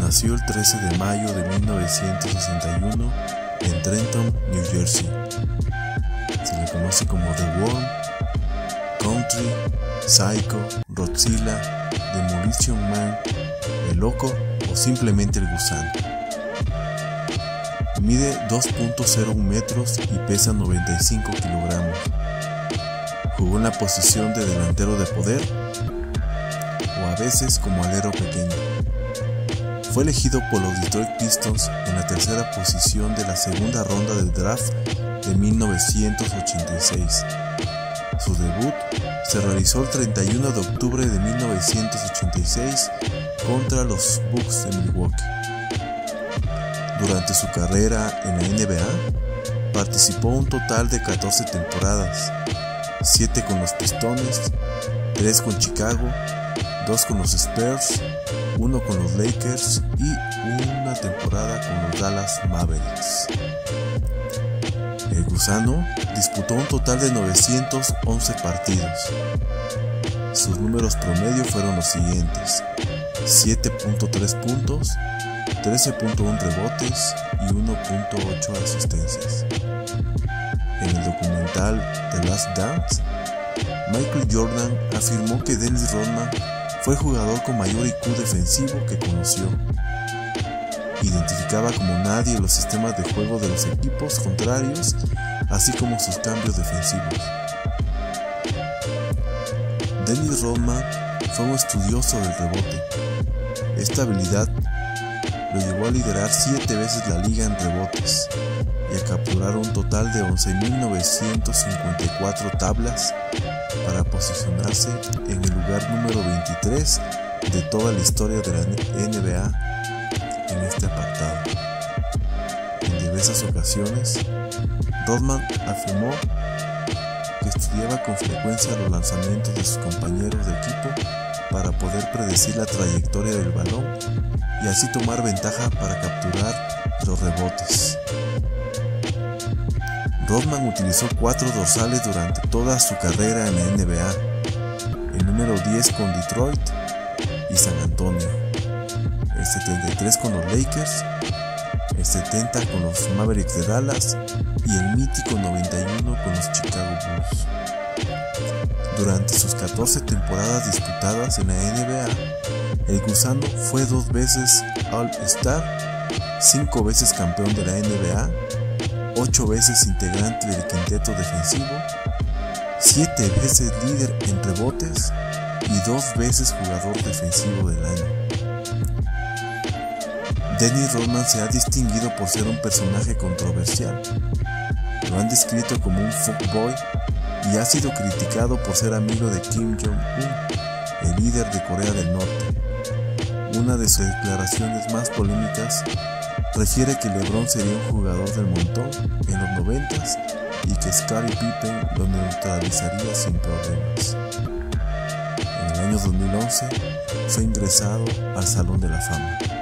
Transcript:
Nació el 13 de mayo de 1961 en Trenton, New Jersey. Se le conoce como The Worm, Country, Psycho, Rodzilla, Demolition Man, El Loco o simplemente El Gusano. Mide 2.01 metros y pesa 95 kilogramos. Jugó en la posición de delantero de poder o a veces como alero pequeño. Fue elegido por los Detroit Pistons en la tercera posición de la segunda ronda del draft de 1986. Su debut se realizó el 31 de octubre de 1986 contra los Bucks de Milwaukee. Durante su carrera en la NBA, participó un total de 14 temporadas, 7 con los Pistones, 3 con Chicago, 2 con los Spurs, 1 con los Lakers y una temporada con los Dallas Mavericks. El Gusano disputó un total de 911 partidos. Sus números promedio fueron los siguientes: 7.3 puntos, 13.1 rebotes y 1.8 asistencias. En el documental The Last Dance, Michael Jordan afirmó que Dennis Rodman fue el jugador con mayor IQ defensivo que conoció. Identificaba como nadie los sistemas de juego de los equipos contrarios, así como sus cambios defensivos. Dennis Rodman fue un estudioso del rebote. Esta habilidad lo llevó a liderar 7 veces la liga en rebotes y a capturar un total de 11.954 tablas para posicionarse en el lugar número 23 de toda la historia de la NBA en este apartado. En diversas ocasiones, Rodman afirmó que estudiaba con frecuencia los lanzamientos de sus compañeros de equipo para poder predecir la trayectoria del balón y así tomar ventaja para capturar los rebotes. Rodman utilizó 4 dorsales durante toda su carrera en la NBA, el número 10 con Detroit y San Antonio, el 73 con los Lakers, el 70 con los Mavericks de Dallas y el mítico 91 con los Chicago Bulls. Durante sus 14 temporadas disputadas en la NBA, el Gusano fue 2 veces All-Star, 5 veces campeón de la NBA, 8 veces integrante del quinteto defensivo, 7 veces líder en rebotes y 2 veces jugador defensivo del año. Dennis Rodman se ha distinguido por ser un personaje controversial. Lo han descrito como un fuckboy y ha sido criticado por ser amigo de Kim Jong-un, el líder de Corea del Norte. Una de sus declaraciones más polémicas refiere que LeBron sería un jugador del montón en los 90s y que Scottie Pippen lo neutralizaría sin problemas. En el año 2011 fue ingresado al Salón de la Fama.